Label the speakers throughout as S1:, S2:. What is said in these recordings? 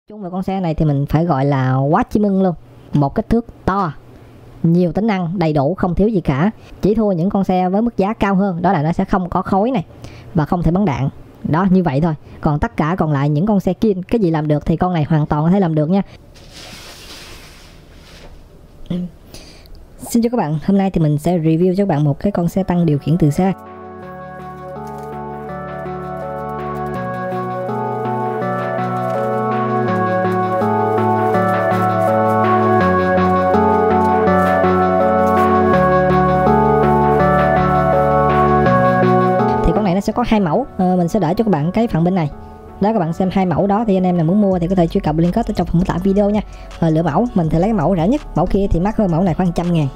S1: Chung về con xe này thì mình phải gọi là quá chí mừng luôn. Một kích thước to, nhiều tính năng đầy đủ, không thiếu gì cả. Chỉ thua những con xe với mức giá cao hơn, đó là nó sẽ không có khối này và không thể bắn đạn. Đó, như vậy thôi. Còn tất cả còn lại những con xe kia cái gì làm được thì con này hoàn toàn có thể làm được nha. Xin chào các bạn, hôm nay thì mình sẽ review cho các bạn một cái con xe tăng điều khiển từ xa. Sẽ có hai mẫu, mình sẽ để cho các bạn cái phần bên này đó, các bạn xem hai mẫu đó thì anh em nào muốn mua thì có thể truy cập link kết ở trong phần mô tả video nha. Lựa mẫu mình thì lấy mẫu rẻ nhất, mẫu kia thì mắc hơn, mẫu này khoảng 100 ngàn.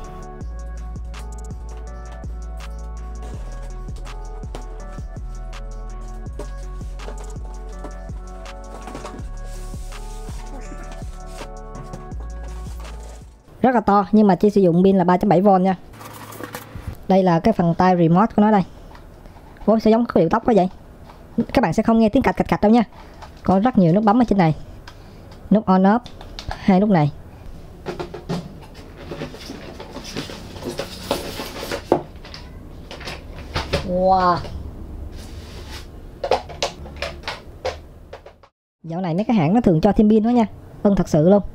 S1: Rất là to nhưng mà chỉ sử dụng pin là 3.7V nha. Đây là cái phần tay remote của nó đây. Ủa sao giống có điệu tóc quá vậy? Các bạn sẽ không nghe tiếng cạch cạch cạch đâu nha. Có rất nhiều nút bấm ở trên này. Nút on off, hai nút này. Wow. Dạo này mấy cái hãng nó thường cho thêm pin đó nha. Thật sự luôn.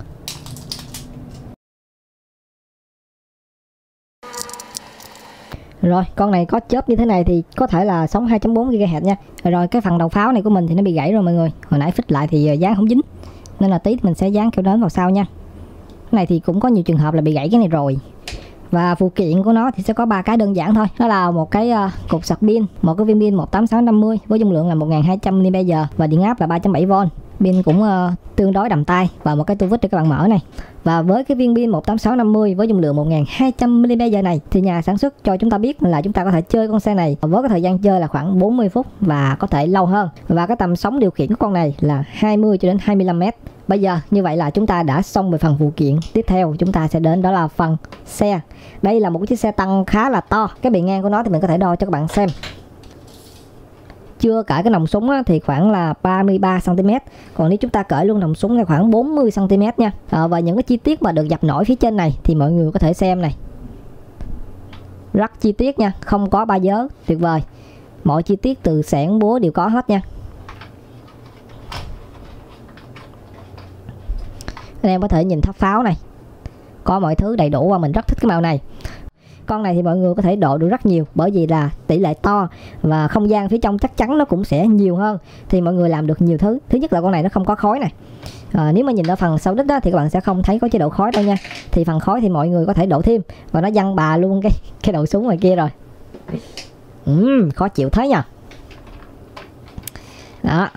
S1: Rồi, con này có chớp như thế này thì có thể là sóng 2.4 GHz nha. Rồi cái phần đầu pháo này của mình thì nó bị gãy rồi mọi người. Hồi nãy fix lại thì dán không dính. Nên là tí mình sẽ dán keo đến vào sau nha. Cái này thì cũng có nhiều trường hợp là bị gãy cái này rồi. Và phụ kiện của nó thì sẽ có 3 cái đơn giản thôi. Đó là một cái cục sạc pin, một cái viên pin 18650 với dung lượng là 1200 mAh và điện áp là 3.7V. Pin cũng tương đối đầm tay và một cái tua vít để các bạn mở này. Và với cái viên pin 18650 với dung lượng 1200 mAh này thì nhà sản xuất cho chúng ta biết là chúng ta có thể chơi con xe này với cái thời gian chơi là khoảng 40 phút và có thể lâu hơn. Và cái tầm sóng điều khiển của con này là 20 cho đến 25 m. Bây giờ như vậy là chúng ta đã xong về phần phụ kiện. Tiếp theo chúng ta sẽ đến đó là phần xe. Đây là một chiếc xe tăng khá là to. Cái bề ngang của nó thì mình có thể đo cho các bạn xem. Chưa cởi cái nòng súng thì khoảng là 33 cm. Còn nếu chúng ta cởi luôn nòng súng thì khoảng 40 cm nha. Và những cái chi tiết mà được dập nổi phía trên này thì mọi người có thể xem này. Rất chi tiết nha, không có ba vớ, tuyệt vời. Mọi chi tiết từ xẻng búa đều có hết nha. Anh em có thể nhìn tháp pháo này. Có mọi thứ đầy đủ và mình rất thích cái màu này. Con này thì mọi người có thể độ được rất nhiều bởi vì là tỷ lệ to và không gian phía trong chắc chắn nó cũng sẽ nhiều hơn thì mọi người làm được nhiều thứ. Thứ nhất là con này nó không có khói này. Nếu mà nhìn ở phần sau đít đó, thì các bạn sẽ không thấy có chế độ khói đâu nha. Thì phần khói thì mọi người có thể độ thêm và nó văng bà luôn cái đầu súng ngoài kia rồi. Khó chịu thế nha. Đó.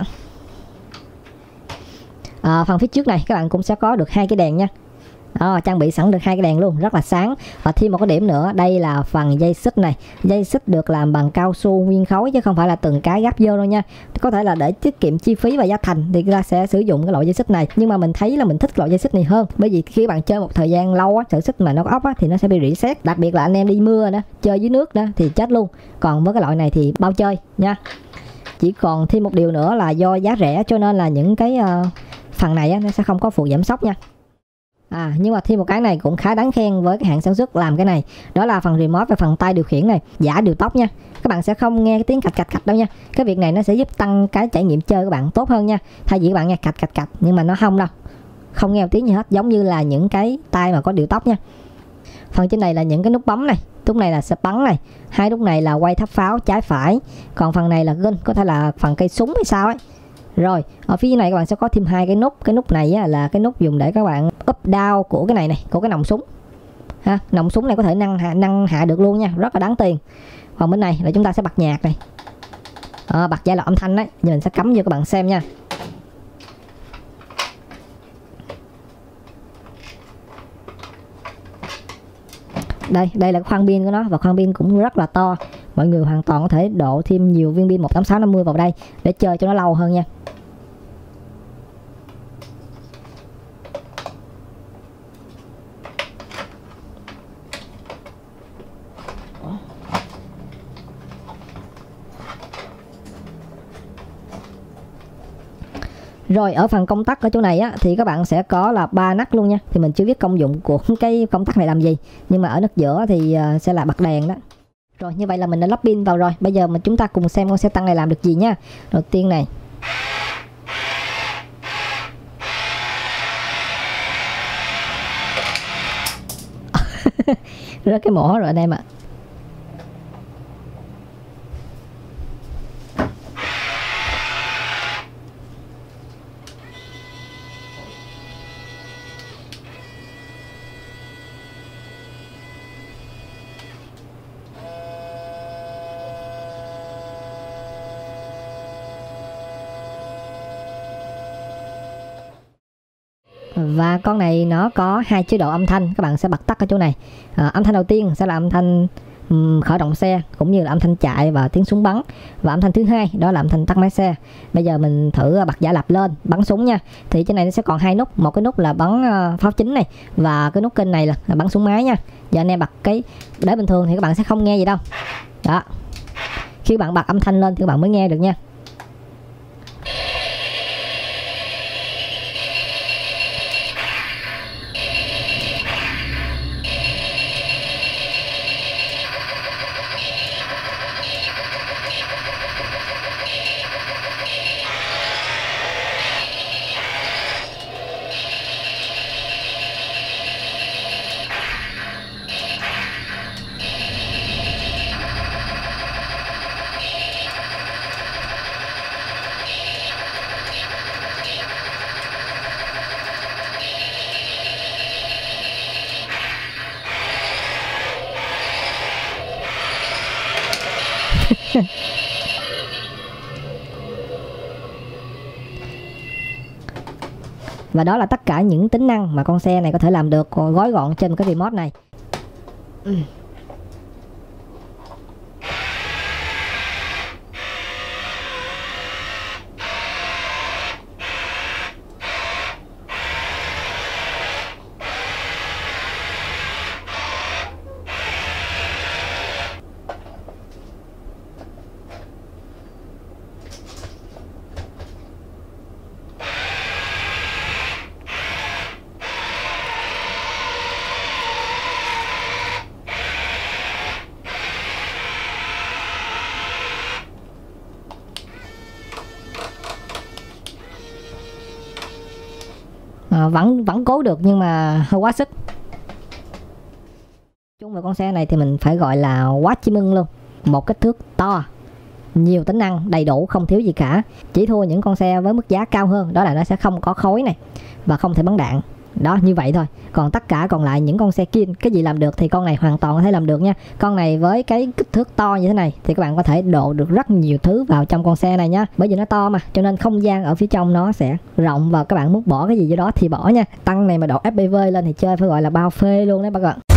S1: Phần phía trước này các bạn cũng sẽ có được hai cái đèn nha. Đó, trang bị sẵn được hai cái đèn luôn, rất là sáng. Và thêm một cái điểm nữa, đây là phần dây xích này. Dây xích được làm bằng cao su nguyên khối chứ không phải là từng cái gắp vô đâu nha. Có thể là để tiết kiệm chi phí và giá thành thì ta sẽ sử dụng cái loại dây xích này. Nhưng mà mình thấy là mình thích loại dây xích này hơn. Bởi vì khi bạn chơi một thời gian lâu á, sợi xích mà nó có ốc á, thì nó sẽ bị rỉ sét. Đặc biệt là anh em đi mưa đó, chơi dưới nước đó thì chết luôn. Còn với cái loại này thì bao chơi nha. Chỉ còn thêm một điều nữa là do giá rẻ cho nên là những cái phần này á, nó sẽ không có phụ giảm sốc nha. Nhưng mà thêm một cái này cũng khá đáng khen với cái hãng sản xuất làm cái này. Đó là phần remote và phần tay điều khiển này. Giả điều tốc nha. Các bạn sẽ không nghe cái tiếng cạch cạch cạch đâu nha. Cái việc này nó sẽ giúp tăng cái trải nghiệm chơi của bạn tốt hơn nha. Thay vì các bạn nghe cạch cạch cạch nhưng mà nó không đâu. Không nghe một tiếng gì hết, giống như là những cái tay mà có điều tốc nha. Phần trên này là những cái nút bấm này. Nút này là sẽ bắn này. Hai nút này là quay tháp pháo trái phải. Còn phần này là gun, có thể là phần cây súng hay sao ấy. Rồi, ở phía này các bạn sẽ có thêm hai cái nút. Cái nút này á, là cái nút dùng để các bạn up down của cái này của cái nòng súng. Nòng súng này có thể nâng hạ được luôn nha, rất là đáng tiền. Còn bên này là chúng ta sẽ bật nhạc này. Bật giai đoạn âm thanh đấy, giờ mình sẽ cắm vô các bạn xem nha. Đây là khoang pin của nó và khoang pin cũng rất là to. Mọi người hoàn toàn có thể độ thêm nhiều viên pin 18650 vào đây để chơi cho nó lâu hơn nha. Rồi ở phần công tắc ở chỗ này á, thì các bạn sẽ có là 3 nấc luôn nha. Thì mình chưa biết công dụng của cái công tắc này làm gì, nhưng mà ở nấc giữa thì sẽ là bật đèn đó. Rồi như vậy là mình đã lắp pin vào rồi. Bây giờ chúng ta cùng xem con xe tăng này làm được gì nha. Đầu tiên này, rớt cái mỏ rồi anh em ạ. Và con này nó có 2 chế độ âm thanh, các bạn sẽ bật tắt ở chỗ này. Âm thanh đầu tiên sẽ là âm thanh khởi động xe, cũng như là âm thanh chạy và tiếng súng bắn. Và âm thanh thứ hai đó là âm thanh tắt máy xe. Bây giờ mình thử bật giả lập lên bắn súng nha. Thì trên này nó sẽ còn 2 nút, một cái nút là bắn pháo chính này, và cái nút kênh này là bắn súng máy nha. Giờ anh em bật cái để bình thường thì các bạn sẽ không nghe gì đâu. Đó, khi bạn bật âm thanh lên thì các bạn mới nghe được nha. Và đó là tất cả những tính năng mà con xe này có thể làm được, gói gọn trên cái remote này. Vẫn cố được nhưng mà hơi quá sức. Chung về con xe này thì mình phải gọi là quá chí mừng luôn. Một kích thước to, nhiều tính năng đầy đủ, không thiếu gì cả. Chỉ thua những con xe với mức giá cao hơn, đó là nó sẽ không có khối này và không thể bắn đạn. Đó, như vậy thôi. Còn tất cả còn lại những con xe kia cái gì làm được thì con này hoàn toàn có thể làm được nha. Con này với cái kích thước to như thế này thì các bạn có thể độ được rất nhiều thứ vào trong con xe này nha. Bởi vì nó to mà, cho nên không gian ở phía trong nó sẽ rộng, và các bạn muốn bỏ cái gì vô đó thì bỏ nha. Tăng này mà độ FPV lên thì chơi phải gọi là bao phê luôn đấy các bạn.